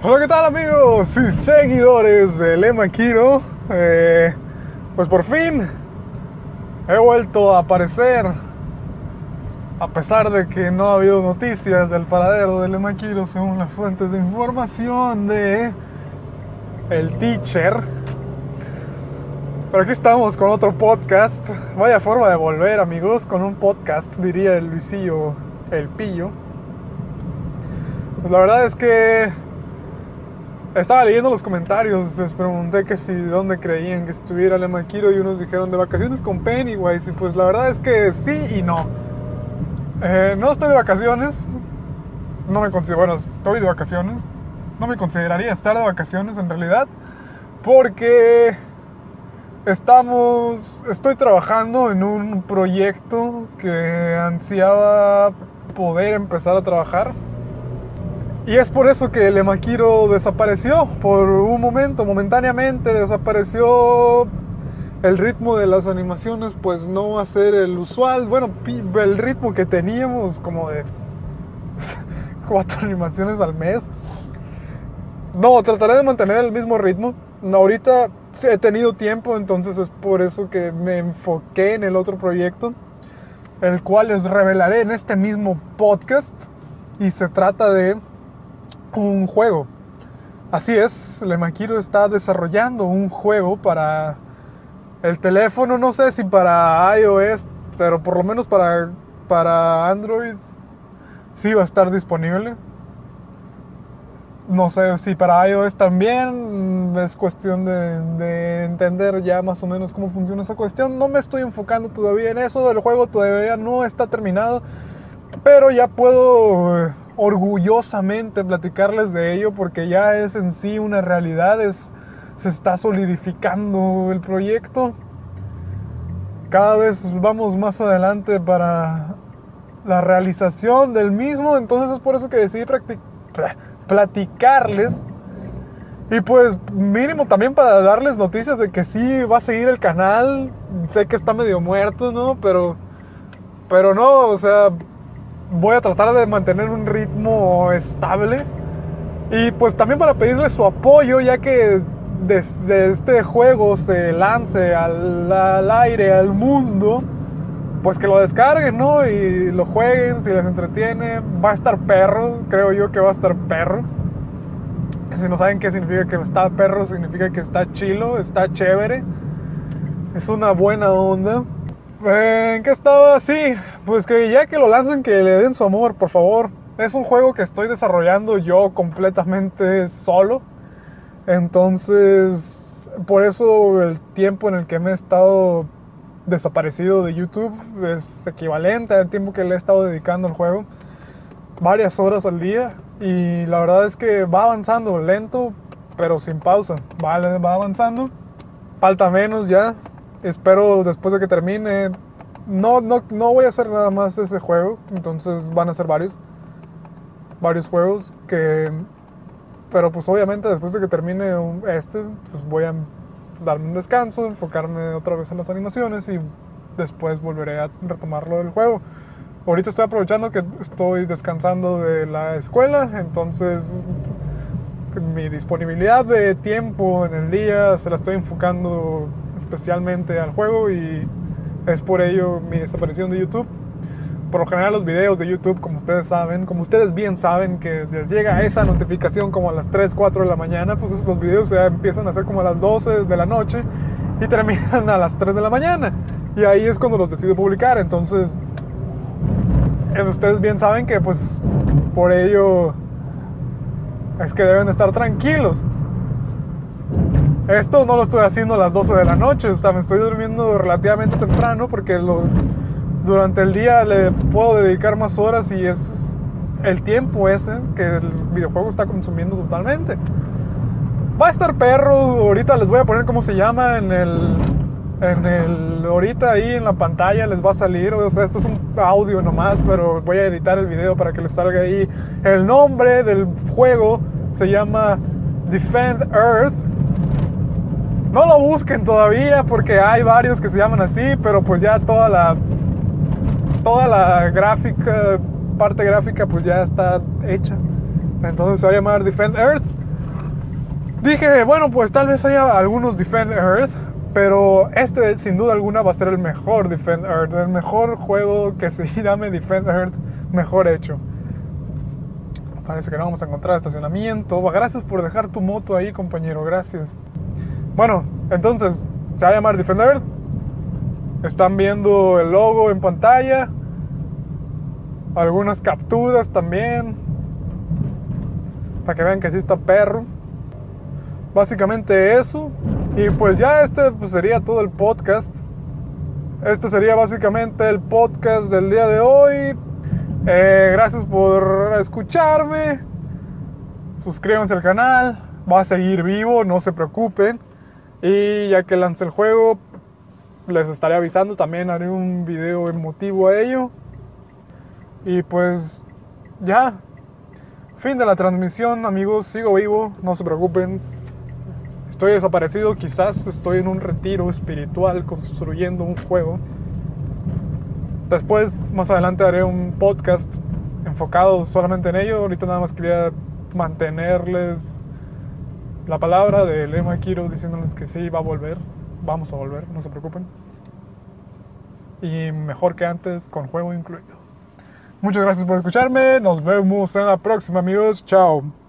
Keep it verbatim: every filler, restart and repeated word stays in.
Hola, ¿qué tal amigos y seguidores de Lemakiro? Eh, pues por fin he vuelto a aparecer, a pesar de que no ha habido noticias del paradero de Lemakiro según las fuentes de información de el teacher. Pero aquí estamos con otro podcast. Vaya forma de volver, amigos, con un podcast, diría el Luisillo, el Pillo. Pues la verdad es que estaba leyendo los comentarios, les pregunté que si dónde creían que estuviera Lemakiro y unos dijeron de vacaciones con Pennywise, y pues la verdad es que sí y no. Eh, no estoy de vacaciones, no me considero, bueno, estoy de vacaciones, no me consideraría estar de vacaciones en realidad, porque estamos, estoy trabajando en un proyecto que ansiaba poder empezar a trabajar. Y es por eso que Lemakiro desapareció por un momento, momentáneamente desapareció. El ritmo de las animaciones pues no va a ser el usual. Bueno, el ritmo que teníamos como de cuatro animaciones al mes. No, trataré de mantener el mismo ritmo. Ahorita he tenido tiempo, entonces es por eso que me enfoqué en el otro proyecto, el cual les revelaré en este mismo podcast. Y se trata de un juego. Así es, Lemakiro está desarrollando un juego para el teléfono. No sé si para iOS, pero por lo menos para, para Android sí va a estar disponible. No sé si para iOS también. Es cuestión de, de entender ya más o menos cómo funciona esa cuestión. No me estoy enfocando todavía en eso. El juego todavía no está terminado, pero ya puedo eh, orgullosamente platicarles de ello, porque ya es en sí una realidad. Es, se está solidificando el proyecto. Cada vez vamos más adelante para la realización del mismo. Entonces es por eso que decidí platicarles. Y pues mínimo también para darles noticias de que sí va a seguir el canal. Sé que está medio muerto, ¿no? Pero, pero no, o sea, voy a tratar de mantener un ritmo estable. Y pues también para pedirles su apoyo, ya que desde este juego se lance al, al aire, al mundo, pues que lo descarguen, ¿no? Y lo jueguen, si les entretiene. Va a estar perro, creo yo que va a estar perro. Si no saben qué significa que está perro, significa que está chilo, está chévere. Es una buena onda. ¿En qué estaba? Sí, pues que ya que lo lancen, que le den su amor, por favor. Es un juego que estoy desarrollando yo completamente solo. Entonces, por eso el tiempo en el que me he estado desaparecido de YouTube es equivalente al tiempo que le he estado dedicando al juego. Varias horas al día. Y la verdad es que va avanzando lento, pero sin pausa. Va, va avanzando. Falta menos ya. Espero después de que termine. No, no, no voy a hacer nada más ese juego. Entonces van a ser varios. Varios juegos que... Pero pues obviamente después de que termine este, pues voy a darme un descanso, enfocarme otra vez en las animaciones y después volveré a retomarlo del juego. Ahorita estoy aprovechando que estoy descansando de la escuela, entonces mi disponibilidad de tiempo en el día se la estoy enfocando especialmente al juego, y es por ello mi desaparición de YouTube. Por lo general los videos de YouTube, como ustedes saben, como ustedes bien saben, que les llega esa notificación como a las tres, cuatro de la mañana, pues los videos ya empiezan a hacer como a las doce de la noche y terminan a las tres de la mañana. Y ahí es cuando los decido publicar. Entonces, ustedes bien saben que pues por ello es que deben estar tranquilos. Esto no lo estoy haciendo a las doce de la noche, o sea, me estoy durmiendo relativamente temprano porque lo, durante el día le puedo dedicar más horas, y es el tiempo ese que el videojuego está consumiendo totalmente. Va a estar perro. Ahorita les voy a poner cómo se llama en el... En el, ahorita ahí en la pantalla les va a salir, o sea, esto es un audio nomás, pero voy a editar el video para que les salga ahí. El nombre del juego se llama Defend Earth. No lo busquen todavía porque hay varios que se llaman así, pero pues ya toda la toda la gráfica, parte gráfica pues ya está hecha. Entonces se va a llamar Defend Earth. Dije, bueno, pues tal vez haya algunos Defend Earth, pero este sin duda alguna va a ser el mejor Defend Earth, el mejor juego que se llame Defend Earth, mejor hecho. Parece que no vamos a encontrar estacionamiento. Gracias por dejar tu moto ahí, compañero, gracias. Bueno, entonces, se va a llamar Defend Earth. Están viendo el logo en pantalla. Algunas capturas también, para que vean que sí está perro. Básicamente eso. Y pues ya este pues sería todo el podcast. Este sería básicamente el podcast del día de hoy. Eh, gracias por escucharme. Suscríbanse al canal. Va a seguir vivo, no se preocupen. Y ya que lance el juego, les estaré avisando. También haré un video emotivo a ello. Y pues ya. Fin de la transmisión, amigos. Sigo vivo, no se preocupen. Estoy desaparecido, quizás estoy en un retiro espiritual construyendo un juego. Después, más adelante, haré un podcast enfocado solamente en ello. Ahorita nada más quería mantenerles la palabra de Lema Kiro diciéndoles que sí, va a volver. Vamos a volver, no se preocupen. Y mejor que antes, con juego incluido. Muchas gracias por escucharme. Nos vemos en la próxima, amigos. Chao.